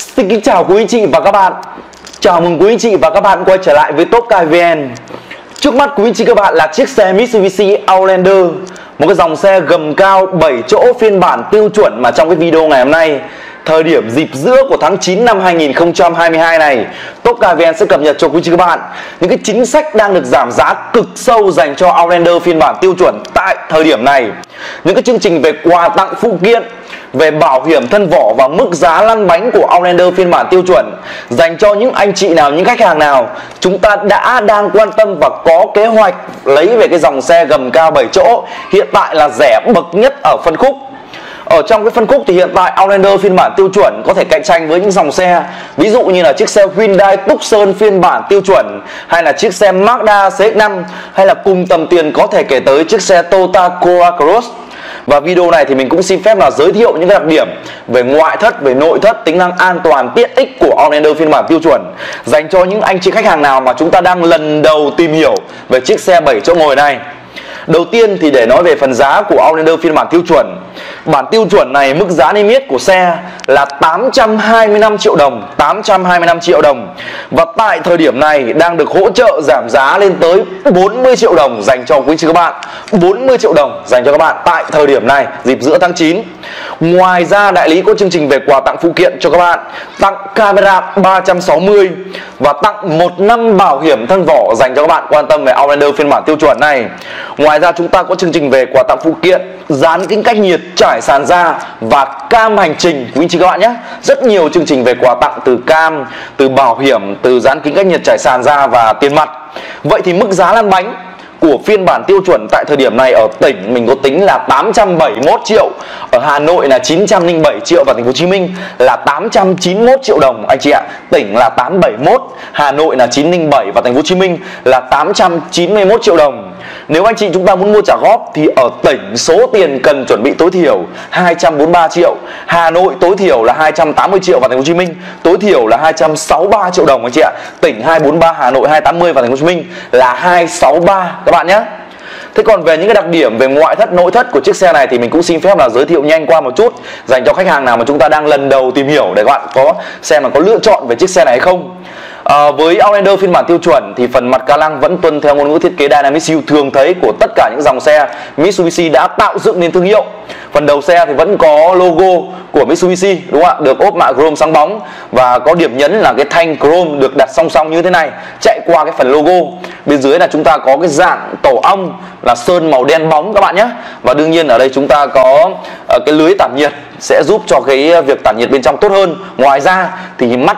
Xin kính chào quý anh chị và các bạn. Chào mừng quý anh chị và các bạn quay trở lại với Top Car VN. Trước mắt quý anh chị các bạn là chiếc xe Mitsubishi Outlander, một cái dòng xe gầm cao 7 chỗ phiên bản tiêu chuẩn mà trong cái video ngày hôm nay, thời điểm dịp giữa của tháng 9 năm 2022 này, Top Car VN sẽ cập nhật cho quý anh chị các bạn những cái chính sách đang được giảm giá cực sâu dành cho Outlander phiên bản tiêu chuẩn tại thời điểm này. Những cái chương trình về quà tặng phụ kiện, về bảo hiểm thân vỏ và mức giá lăn bánh của Outlander phiên bản tiêu chuẩn dành cho những anh chị nào, những khách hàng nào chúng ta đang quan tâm và có kế hoạch lấy về cái dòng xe gầm cao 7 chỗ hiện tại là rẻ bậc nhất ở phân khúc. Ở trong cái phân khúc thì hiện tại Outlander phiên bản tiêu chuẩn có thể cạnh tranh với những dòng xe ví dụ như là chiếc xe Hyundai Tucson phiên bản tiêu chuẩn, hay là chiếc xe Mazda CX-5, hay là cùng tầm tiền có thể kể tới chiếc xe Toyota Corolla Cross. Và video này thì mình cũng xin phép là giới thiệu những cái đặc điểm về ngoại thất, về nội thất, tính năng an toàn, tiện ích của Outlander phiên bản tiêu chuẩn dành cho những anh chị khách hàng nào mà chúng ta đang lần đầu tìm hiểu về chiếc xe 7 chỗ ngồi này. Đầu tiên thì để nói về phần giá của Outlander phiên bản tiêu chuẩn. Bản tiêu chuẩn này mức giá niêm yết của xe là 825 triệu đồng, 825 triệu đồng. Và tại thời điểm này đang được hỗ trợ giảm giá lên tới 40 triệu đồng dành cho quý chị các bạn. 40 triệu đồng dành cho các bạn tại thời điểm này, dịp giữa tháng 9. Ngoài ra đại lý có chương trình về quà tặng phụ kiện cho các bạn, tặng camera 360 và tặng 1 năm bảo hiểm thân vỏ dành cho các bạn quan tâm về Outlander phiên bản tiêu chuẩn này. Ngoài ra chúng ta có chương trình về quà tặng phụ kiện, dán kính cách nhiệt, trải sàn da và cam hành trình quý anh chị các bạn nhé. Rất nhiều chương trình về quà tặng từ cam, từ bảo hiểm, từ dán kính cách nhiệt, trải sàn da và tiền mặt. Vậy thì mức giá lăn bánh của phiên bản tiêu chuẩn tại thời điểm này ở tỉnh mình có tính là 871 triệu, ở Hà Nội là 907 triệu và thành phố Hồ Chí Minh là 891 triệu đồng anh chị ạ. Tỉnh là 871, Hà Nội là 907 và thành phố Hồ Chí Minh là 891 triệu đồng. Nếu anh chị chúng ta muốn mua trả góp thì ở tỉnh số tiền cần chuẩn bị tối thiểu 243 triệu, Hà Nội tối thiểu là 280 triệu và thành phố Hồ Chí Minh tối thiểu là 263 triệu đồng anh chị ạ. Tỉnh 243, Hà Nội 280 và thành phố Hồ Chí Minh là 263 các bạn nhé. Thế còn về những cái đặc điểm về ngoại thất, nội thất của chiếc xe này thì mình cũng xin phép là giới thiệu nhanh qua một chút dành cho khách hàng nào mà chúng ta đang lần đầu tìm hiểu để các bạn có xem là có lựa chọn về chiếc xe này hay không. Với Outlander phiên bản tiêu chuẩn thì phần mặt ca lăng vẫn tuân theo ngôn ngữ thiết kế Dynamic Yield thường thấy của tất cả những dòng xe Mitsubishi đã tạo dựng nên thương hiệu. Phần đầu xe thì vẫn có logo của Mitsubishi, đúng không ạ? Được ốp mạ chrome sáng bóng và có điểm nhấn là cái thanh chrome được đặt song song như thế này chạy qua cái phần logo. Bên dưới là chúng ta có cái dạng tổ ong là sơn màu đen bóng các bạn nhé. Và đương nhiên ở đây chúng ta có cái lưới tản nhiệt sẽ giúp cho cái việc tản nhiệt bên trong tốt hơn. Ngoài ra thì mắt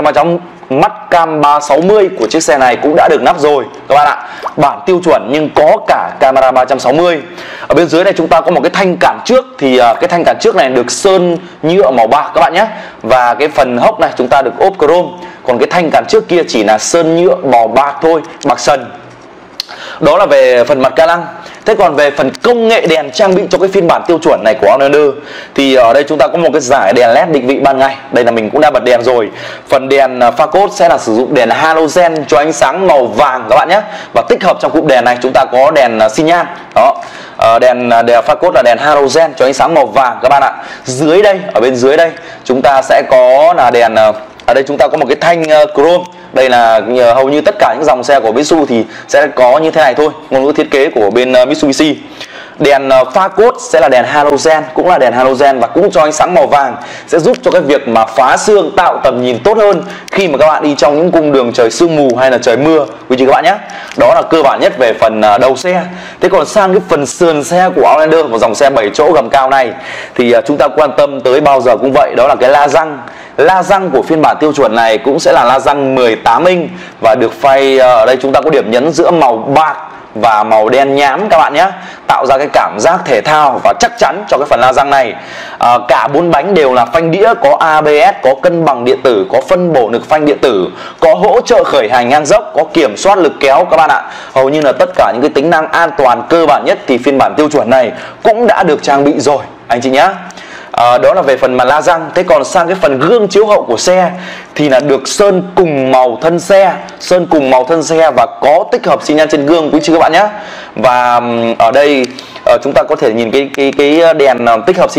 cam 360 của chiếc xe này cũng đã được lắp rồi các bạn ạ. Bản tiêu chuẩn nhưng có cả camera 360. Ở bên dưới này chúng ta có một cái thanh cản trước, thì cái thanh cản trước này được sơn nhựa màu bạc các bạn nhé. Và cái phần hốc này chúng ta được ốp chrome. Còn cái thanh cản trước kia chỉ là sơn nhựa màu bạc thôi, bạc sần. Đó là về phần mặt ca lăng. Thế còn về phần công nghệ đèn trang bị cho cái phiên bản tiêu chuẩn này của Outlander thì ở đây chúng ta có một cái dải đèn LED định vị ban ngày. Đây là mình cũng đã bật đèn rồi. Phần đèn pha cốt sẽ là sử dụng đèn halogen cho ánh sáng màu vàng các bạn nhé. Và tích hợp trong cụm đèn này chúng ta có đèn xi nhan. Đó. Đèn pha cốt là đèn halogen cho ánh sáng màu vàng các bạn ạ. Dưới đây, ở bên dưới đây chúng ta sẽ có là đèn, ở đây chúng ta có một cái thanh chrome. Đây là hầu như tất cả những dòng xe của Mitsubishi thì sẽ có như thế này thôi, ngôn ngữ thiết kế của bên Mitsubishi. Đèn pha cốt sẽ là đèn halogen, cũng là đèn halogen và cũng cho ánh sáng màu vàng, sẽ giúp cho cái việc mà phá sương, tạo tầm nhìn tốt hơn khi mà các bạn đi trong những cung đường trời sương mù hay là trời mưa quý chị các bạn nhé. Đó là cơ bản nhất về phần đầu xe. Thế còn sang cái phần sườn xe của Outlander, một dòng xe 7 chỗ gầm cao này, thì chúng ta quan tâm tới bao giờ cũng vậy, đó là cái la răng. La răng của phiên bản tiêu chuẩn này cũng sẽ là la răng 18 inch và được phay, ở đây chúng ta có điểm nhấn giữa màu bạc và màu đen nhám các bạn nhé, tạo ra cái cảm giác thể thao và chắc chắn cho cái phần la răng này. Cả 4 bánh đều là phanh đĩa, có ABS, có cân bằng điện tử, có phân bổ lực phanh điện tử, có hỗ trợ khởi hành ngang dốc, có kiểm soát lực kéo các bạn ạ. Hầu như là tất cả những cái tính năng an toàn cơ bản nhất thì phiên bản tiêu chuẩn này cũng đã được trang bị rồi anh chị nhé. Đó là về phần mà la răng. Thế còn sang cái phần gương chiếu hậu của xe thì là được sơn cùng màu thân xe, sơn cùng màu thân xe và có tích hợp xi nhan trên gương quý chị các bạn nhé. Và ở đây chúng ta có thể nhìn cái đèn tích hợp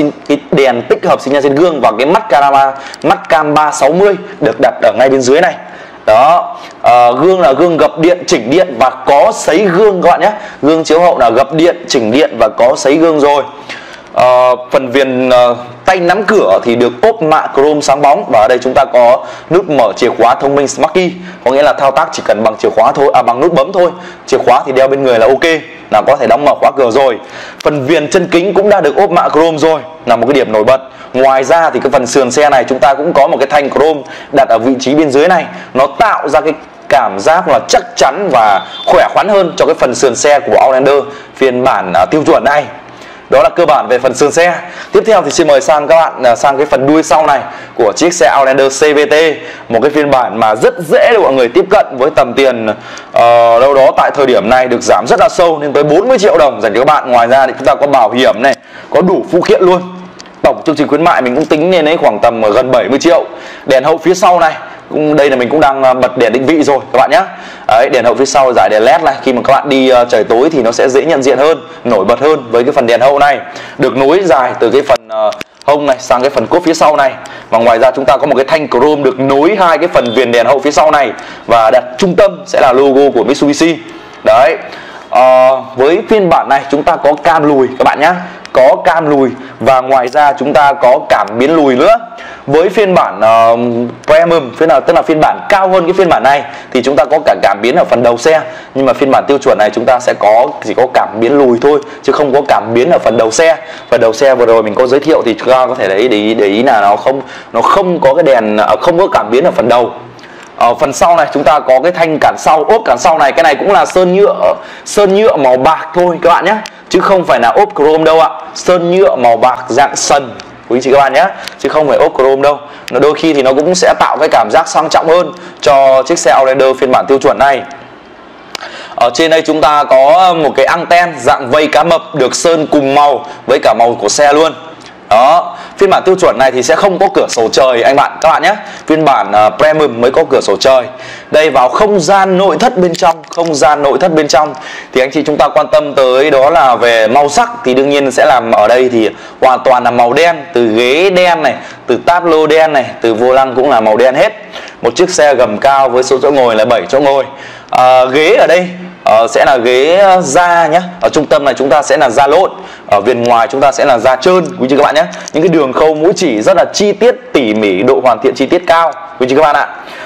sinh nhan trên gương và cái mắt cam 360 được đặt ở ngay bên dưới này. Đó, gương là gương gập điện, chỉnh điện và có sấy gương các bạn nhé. Gương chiếu hậu là gập điện, chỉnh điện và có sấy gương rồi. Phần viền tay nắm cửa thì được ốp mạ chrome sáng bóng, và ở đây chúng ta có nút mở chìa khóa thông minh Smart Key, có nghĩa là thao tác chỉ cần bằng chìa khóa thôi, bằng nút bấm thôi. Chìa khóa thì đeo bên người là ok, là có thể đóng mở khóa cửa rồi. Phần viền chân kính cũng đã được ốp mạ chrome rồi, là một cái điểm nổi bật. Ngoài ra thì cái phần sườn xe này chúng ta cũng có một cái thanh chrome đặt ở vị trí bên dưới này, nó tạo ra cái cảm giác là chắc chắn và khỏe khoắn hơn cho cái phần sườn xe của Outlander phiên bản tiêu chuẩn này. Đó là cơ bản về phần sườn xe. Tiếp theo thì xin mời sang các bạn sang cái phần đuôi sau này của chiếc xe Outlander CVT, một cái phiên bản mà rất dễ để mọi người tiếp cận với tầm tiền đâu đó tại thời điểm này được giảm rất là sâu, lên tới 40 triệu đồng dành cho các bạn. Ngoài ra thì chúng ta có bảo hiểm này, có đủ phụ kiện luôn. Tổng chương trình khuyến mại mình cũng tính lên đấy khoảng tầm gần 70 triệu. Đèn hậu phía sau này, đây là mình cũng đang bật đèn định vị rồi các bạn nhé. Đấy, đèn hậu phía sau giải đèn led này, khi mà các bạn đi trời tối thì nó sẽ dễ nhận diện hơn, nổi bật hơn với cái phần đèn hậu này, được nối dài từ cái phần hông này sang cái phần cốp phía sau này. Và ngoài ra chúng ta có một cái thanh chrome được nối hai cái phần viền đèn hậu phía sau này, và đặt trung tâm sẽ là logo của Mitsubishi. Đấy, với phiên bản này chúng ta có cam lùi các bạn nhé, có cam lùi, và ngoài ra chúng ta có cảm biến lùi nữa. Với phiên bản Premium, tức là phiên bản cao hơn cái phiên bản này, thì chúng ta có cả cảm biến ở phần đầu xe. Nhưng mà phiên bản tiêu chuẩn này chúng ta sẽ chỉ có cảm biến lùi thôi, chứ không có cảm biến ở phần đầu xe. Phần đầu xe vừa rồi mình có giới thiệu thì chúng ta có thể để ý là nó không có cái đèn, không có cảm biến ở phần đầu. Ở phần sau này chúng ta có cái thanh cản sau, ốp cản sau này, cái này cũng là sơn nhựa màu bạc thôi các bạn nhé, chứ không phải là ốp chrome đâu ạ. Sơn nhựa màu bạc dạng sần quý chị các bạn nhé, chứ không phải ốp chrome đâu. Đôi khi thì nó cũng sẽ tạo cái cảm giác sang trọng hơn cho chiếc xe Outlander phiên bản tiêu chuẩn này. Ở trên đây chúng ta có một cái anten dạng vây cá mập được sơn cùng màu với cả màu của xe luôn. Đó, phiên bản tiêu chuẩn này thì sẽ không có cửa sổ trời các bạn nhé. Phiên bản Premium mới có cửa sổ trời. Đây, vào không gian nội thất bên trong, thì anh chị chúng ta quan tâm tới đó là về màu sắc, thì đương nhiên sẽ làm ở đây thì hoàn toàn là màu đen, từ ghế đen này, từ táp lô đen này, từ vô lăng cũng là màu đen hết. Một chiếc xe gầm cao với số chỗ ngồi là 7 chỗ ngồi. Ghế ở đây sẽ là ghế da nhé. Ở trung tâm này chúng ta sẽ là da lộn, ở viền ngoài chúng ta sẽ là da trơn quý chị các bạn nhé. Những cái đường khâu mũi chỉ rất là chi tiết, tỉ mỉ, độ hoàn thiện chi tiết cao quý chị các bạn ạ.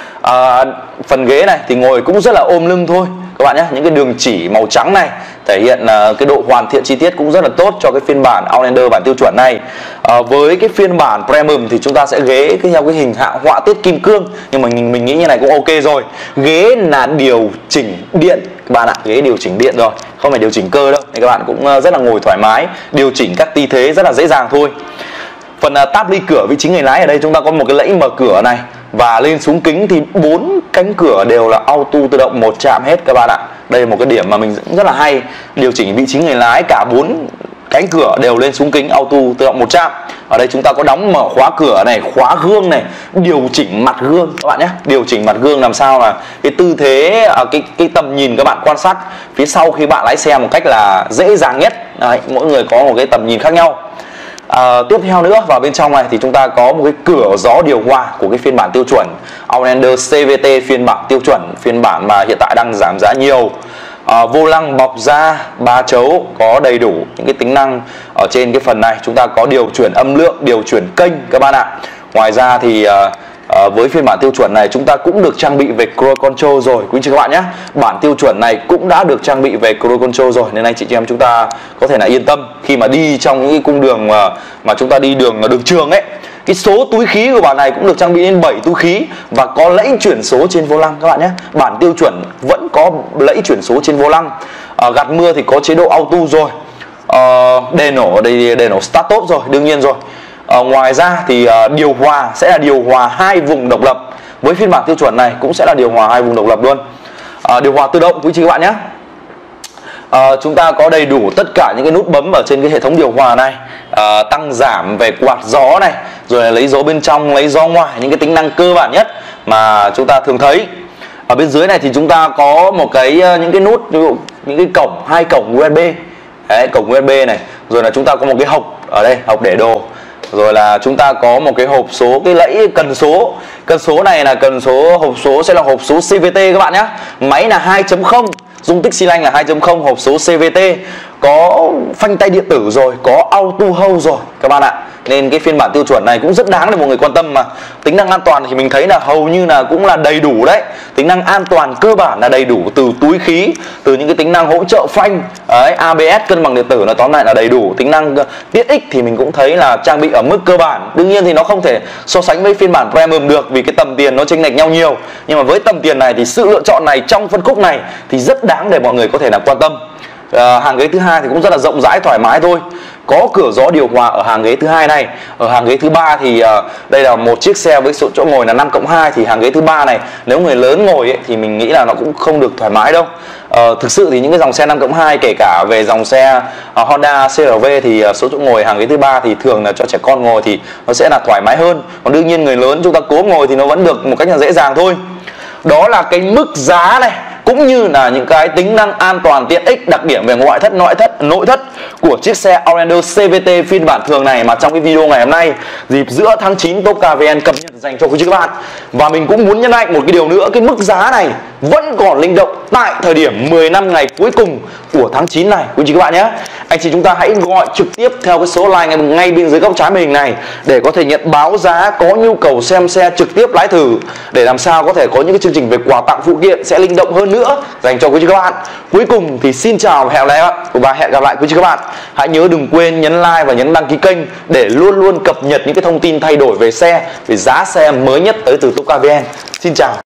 Phần ghế này thì ngồi cũng rất là ôm lưng thôi các bạn nhé. Những cái đường chỉ màu trắng này thể hiện cái độ hoàn thiện chi tiết cũng rất là tốt cho cái phiên bản Outlander bản tiêu chuẩn này. Với cái phiên bản Premium thì chúng ta sẽ ghế theo cái hình họa tiết kim cương, nhưng mà mình nghĩ như này cũng ok rồi. Ghế là điều chỉnh điện các bạn ạ, ghế điều chỉnh điện rồi, không phải điều chỉnh cơ đâu, nên các bạn cũng rất là ngồi thoải mái, điều chỉnh các tư thế rất là dễ dàng thôi. Phần táp ly cửa vị trí người lái ở đây chúng ta có một cái lẫy mở cửa này, và lên xuống kính thì 4 cánh cửa đều là auto tự động một chạm hết các bạn ạ. Đây là một cái điểm mà mình rất là hay, điều chỉnh vị trí người lái, cả 4 cánh cửa đều lên xuống kính auto tự động một chạm. Ở đây chúng ta có đóng mở khóa cửa này, khóa gương này, điều chỉnh mặt gương các bạn nhé. Điều chỉnh mặt gương làm sao là cái tư thế, cái tầm nhìn các bạn quan sát phía sau khi bạn lái xe một cách là dễ dàng nhất. Đấy, mỗi người có một cái tầm nhìn khác nhau. Tiếp theo nữa, vào bên trong này thì chúng ta có một cái cửa gió điều hòa của cái phiên bản tiêu chuẩn Outlander CVT phiên bản tiêu chuẩn, phiên bản mà hiện tại đang giảm giá nhiều. Vô lăng bọc da 3 chấu, có đầy đủ những cái tính năng. Ở trên cái phần này chúng ta có điều chuyển âm lượng, điều chuyển kênh các bạn ạ. Ngoài ra thì với phiên bản tiêu chuẩn này chúng ta cũng được trang bị về Cruise Control rồi quý anh chị các bạn nhé. Bản tiêu chuẩn này cũng đã được trang bị về Cruise Control rồi, nên anh chị em chúng ta có thể là yên tâm khi mà đi trong những cái cung đường mà chúng ta đi đường trường ấy. Cái số túi khí của bản này cũng được trang bị đến 7 túi khí và có lẫy chuyển số trên vô lăng các bạn nhé. Bản tiêu chuẩn vẫn có lẫy chuyển số trên vô lăng. Gạt mưa thì có chế độ auto rồi. Đèn nổ đây, đèn nổ start top rồi, đương nhiên rồi. Ngoài ra thì điều hòa sẽ là điều hòa 2 vùng độc lập. Với phiên bản tiêu chuẩn này cũng sẽ là điều hòa 2 vùng độc lập luôn. Điều hòa tự động quý chị các bạn nhé. Chúng ta có đầy đủ tất cả những cái nút bấm ở trên cái hệ thống điều hòa này. Tăng giảm về quạt gió này, rồi là lấy gió bên trong, lấy gió ngoài, những cái tính năng cơ bản nhất mà chúng ta thường thấy. Ở bên dưới này thì chúng ta có một cái những cái nút, ví dụ những cái cổng, 2 cổng USB Đấy, cổng USB này, rồi là chúng ta có một cái hộc ở đây, hộc để đồ, rồi là chúng ta có một cái hộp số, cái lẫy cần số. Cần số này là cần số, hộp số sẽ là hộp số CVT các bạn nhé. Máy là 2.0, dung tích xi lanh là 2.0, hộp số CVT, có phanh tay điện tử rồi, có auto hold rồi các bạn ạ. Nên cái phiên bản tiêu chuẩn này cũng rất đáng để mọi người quan tâm mà. Tính năng an toàn thì mình thấy là hầu như là cũng là đầy đủ đấy. Tính năng an toàn cơ bản là đầy đủ, từ túi khí, từ những cái tính năng hỗ trợ phanh, đấy, ABS, cân bằng điện tử, nó tóm lại là đầy đủ. Tính năng tiết ích thì mình cũng thấy là trang bị ở mức cơ bản. Đương nhiên thì nó không thể so sánh với phiên bản Premium được, vì cái tầm tiền nó chênh lệch nhau nhiều. Nhưng mà với tầm tiền này thì sự lựa chọn này trong phân khúc này thì rất đáng để mọi người có thể là quan tâm. Hàng ghế thứ hai thì cũng rất là rộng rãi thoải mái thôi, có cửa gió điều hòa ở hàng ghế thứ hai này. Ở hàng ghế thứ ba thì đây là một chiếc xe với số chỗ ngồi là 5+2, thì hàng ghế thứ ba này nếu người lớn ngồi ấy, thì mình nghĩ là nó cũng không được thoải mái đâu. Thực sự thì những cái dòng xe 5+2, kể cả về dòng xe Honda CR-V thì số chỗ ngồi hàng ghế thứ ba thì thường là cho trẻ con ngồi thì nó sẽ là thoải mái hơn. Còn đương nhiên người lớn chúng ta cố ngồi thì nó vẫn được một cách là dễ dàng thôi. Đó là cái mức giá này, cũng như là những cái tính năng an toàn tiện ích, đặc điểm về ngoại thất, nội thất của chiếc xe Outlander CVT phiên bản thường này mà trong cái video ngày hôm nay dịp giữa tháng 9 Top Car VN cập nhật dành cho quý chị các bạn. Và mình cũng muốn nhấn mạnh một cái điều nữa, cái mức giá này vẫn còn linh động tại thời điểm 10 năm ngày cuối cùng của tháng 9 này quý chị các bạn nhé. Anh chị chúng ta hãy gọi trực tiếp theo cái số line ngay bên dưới góc trái màn hình này để có thể nhận báo giá, có nhu cầu xem xe trực tiếp lái thử, để làm sao có thể có những cái chương trình về quà tặng phụ kiện sẽ linh động hơn nữa dành cho quý chị các bạn. Cuối cùng thì xin chào và hẹn gặp lại quý chị các bạn. Hãy nhớ đừng quên nhấn like và nhấn đăng ký kênh để luôn luôn cập nhật những cái thông tin thay đổi về xe, về giá xe mới nhất tới từ Top Car VN. Xin chào.